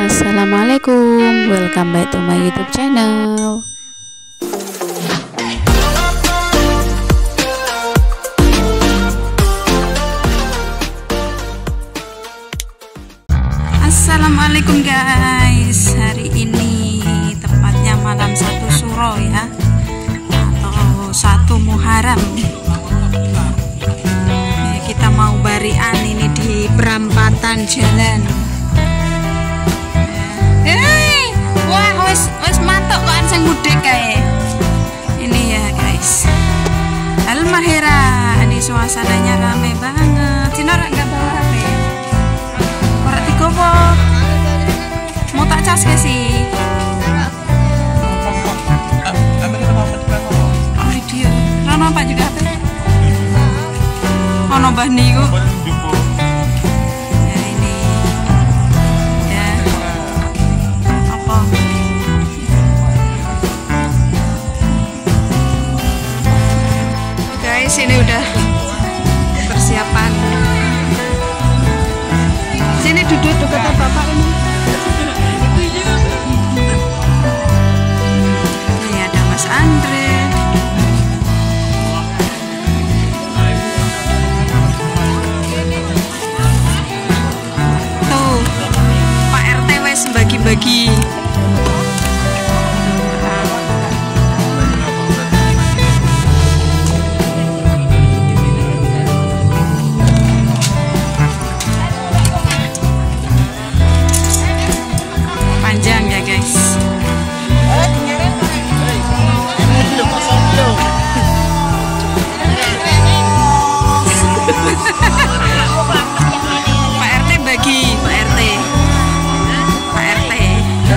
Assalamualaikum, welcome back to my YouTube channel. Assalamualaikum guys, hari ini tepatnya malam 1 Suro ya, atau 1 Muharram. Kita mau barian ini di perampatan jalan. Wah, wes mantuk kok sing mudik kae. Ini ya guys, Al-Mahira. Ini suasananya rame banget. Cina ora enggak bawa HP. Ora digowo. Mau tak cas ke sih? Oh, video. Ora nampak juga HP. Ono Mbah niku. Ya ini. Ya. Apa? Guys, ini udah persiapan. Sini duduk dekat bapak ini. Ini ada Mas Andre. Tuh, Pak RT wes bagi-bagi. Panjang ya guys. Pak RT bagi, Pak RT. Pak RT.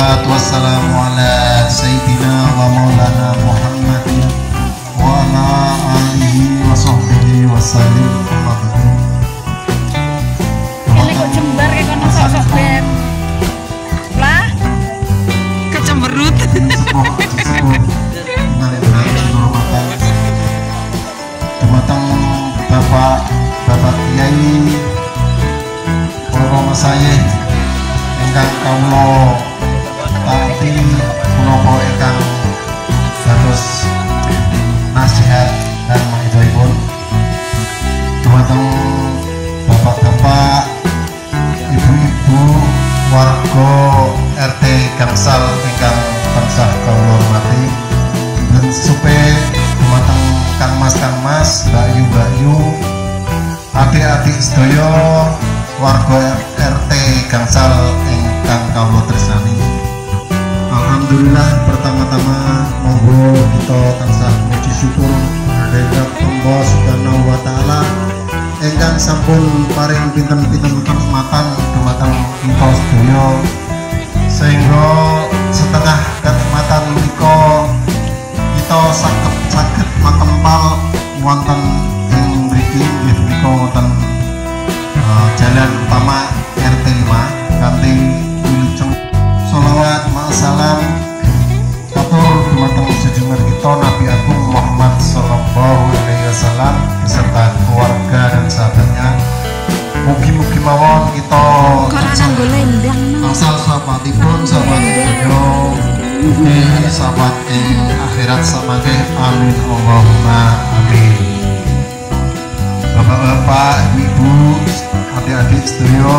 Wassalatu wassalamu ala Sayyidina wa maulana Muhammadin wa ala alihi wa sahbihi wa sallim. Ini kok jembar kayak kono sosok bed lah kecemberut. Dumateng Bapak Kiai para saya ingkang kawula taati punapa ingkang dados nasihat dan maidhahipun dumateng bapak-bapak, ibu-ibu, warga RT Gangsal ingkang tansah kawula hormati, dan supe dumateng Kang Mas, Mbak Yu, adik-adik sedaya warga RT Gangsal ingkang kawula tresnani. Alhamdulillah, pertama-tama monggo kita tansah puji syukur kehadirat Allah Subhanahu wa taala ingkang sampun paring pinten-pinten kenikmatan dumateng kita sedaya, sehingga setengah kenikmatan menika kita saged makempal wonten ing mriki nggih menika wonten jalan utama RT 5 kanthi wilujeng sholawat ma'asalam atur dumateng sejumlah kita Nabi Agung Muhammad sallallahu alaihi wasallam beserta keluarga dan sahabatnya. Mugi-mugi mawon kita tansah sahabatipun sahabat dunya mugi sahabat ing akhirat samangke amin Allahumma amin. Bapak-bapak, ibu, adik-adik sedaya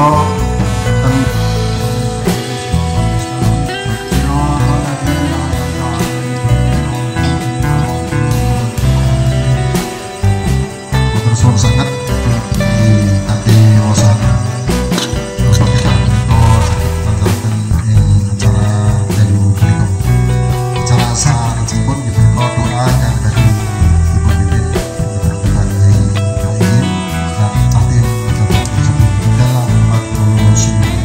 bersuara sangat di hati wasan bapak kita menonton acara dari berikut acara saat pun diberikan doa yang dari ibu bibit dan takdir dalam makhluk sini.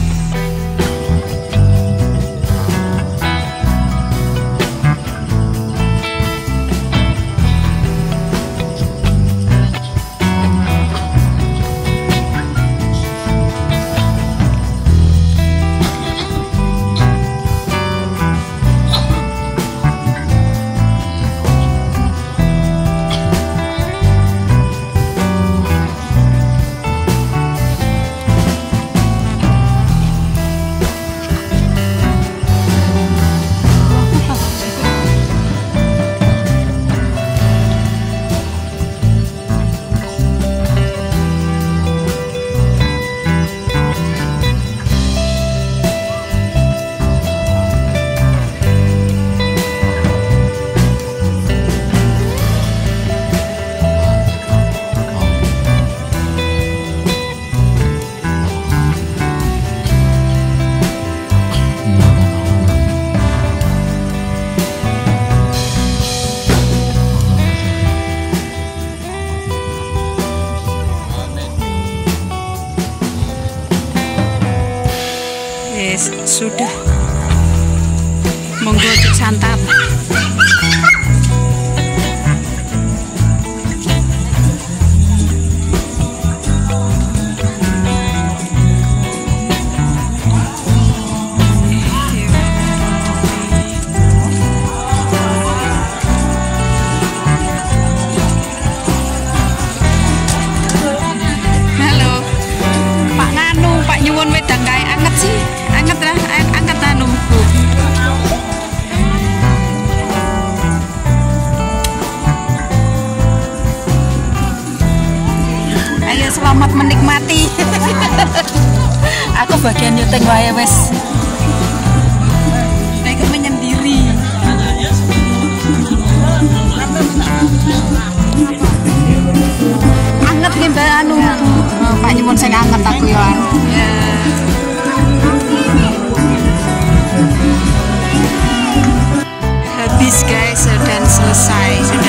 Sudah monggo santap. Halo Pak Nganu, Pak nyuwun wedang kae anget sih. Angkat lah, angkat anu Bu. Ayo selamat menikmati. Aku bagian nyuting wae wes. Aku menyendiri. Anget nih Mbak anu. Pak nyuwun sing anget aku ya. Habis guys, dan selesai.